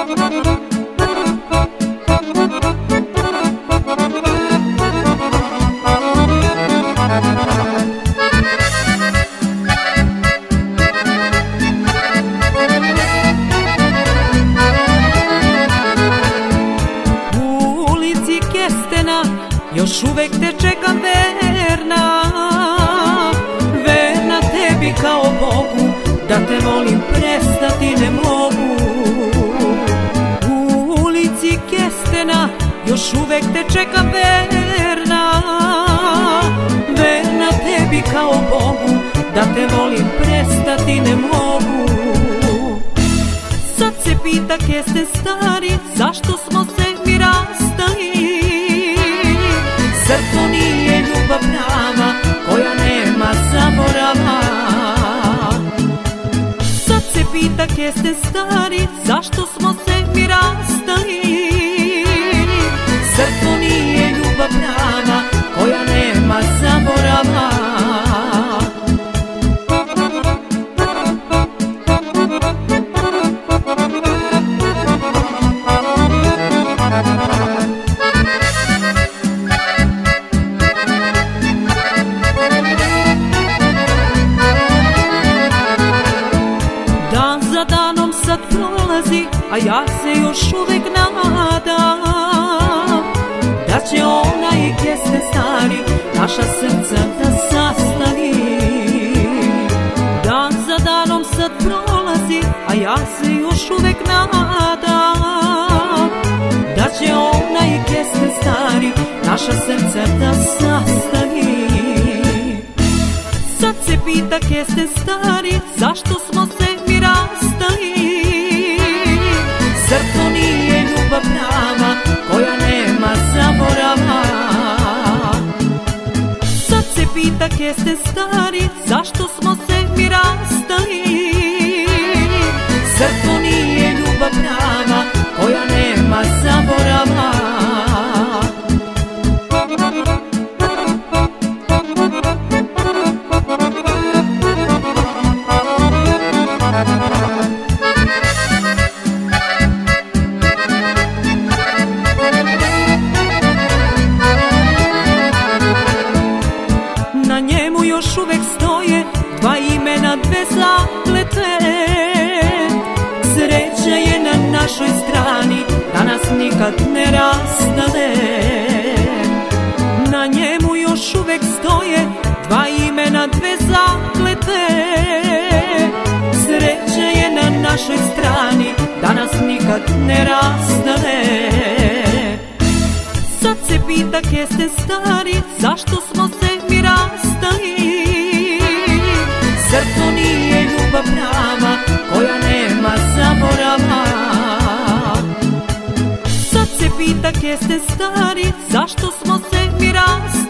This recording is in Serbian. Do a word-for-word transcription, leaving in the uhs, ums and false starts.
Još uvek te čekam verna, verna tebi kao Bogu, da te volim prestati ne mogu. U ulici Kestena još uvek te čekam verna, verna tebi kao Bogu, da te volim prestati ne mogu. Sad se pita Kesten stari, zašto smo se mi rastali? Zar to nije ljubav prava, koja nema zaborava? Sad se pita Kesten stari, zašto smo se mi rastali? Zar to nije ljubav prava, koja nema zaborava? Za danom sad prolazi, a ja se još uvek nadam da će ona i Kesten stari naša srca da sastavi. Dan za danom sad prolazi, a ja se još uvek nadam da će ona i Kesten stari naša srca da sastavi. Sad se pita Kesten stari, zašto smo se mi rastali? Zar to nije ljubav prava, koja nema zaborava? Sad se pita Kesten stari, zašto smo se mi rastali? Zar to nije ljubav prava, koja nema zaborava? Na njemu još uvek stoje dva imena, dve zakletve. Sreća je na našoj strani, da nas nikad ne rastane. Na njemu još uvek stoje dva imena, dve zakletve. Sreća je na našoj strani, da nas nikad ne rastane. Sad se pita Kesten stari, zašto smo se mi rastali? Zar to nije ljubav prava, koja nema zaborava? Sad se pita Kesten stari, zašto smo se mi rastali?